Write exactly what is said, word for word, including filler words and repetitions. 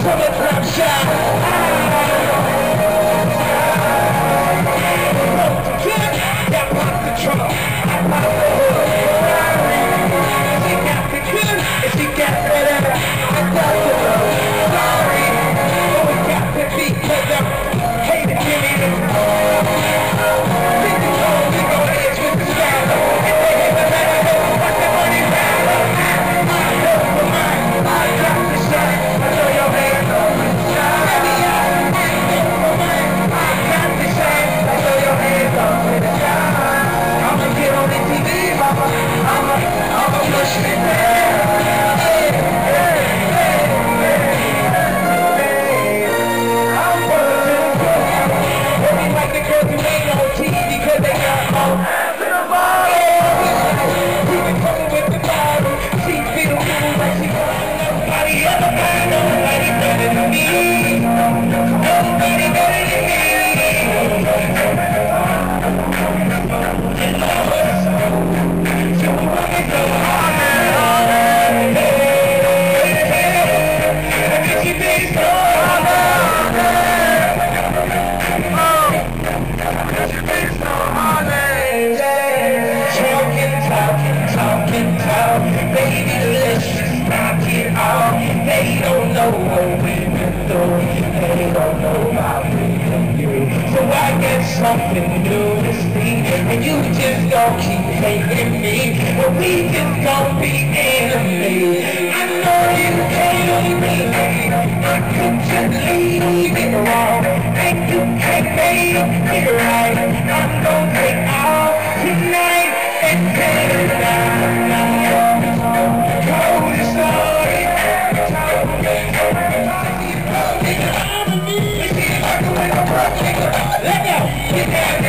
Summertime shot. That pop the trunk. I pop the hood. She got the good and she got whatever. I got the love. Sorry. Oh, it got to be cause I'm hating to me this time. Think the cold, we gon' edge with the style. If they hate the man, I know what the money round. I love for mine. I got the shine. I know your hands up with the shine. Baby, I love for mine. I got the shine. I know your hands up with the shine. I'ma get on the T V, mama. I'ma, I'ma push me down. Hey, hey, hey, hey. I'm working to the ground. Looking like the girls who ain't on T V because they got home. To the bottle. We been coming with the bottle. She feel good like she got nobody ever got nobody better than me. Nobody better than me. They don't know what we've been through. They don't know about me and you. So I get something new to see. And you just gon' keep hating me. But we just gon' be enemies. I know you can't leave me. I could just leave it wrong. And you can't make it right. I'm gon' take off tonight and take it down. Cold as story. Let go! Get down!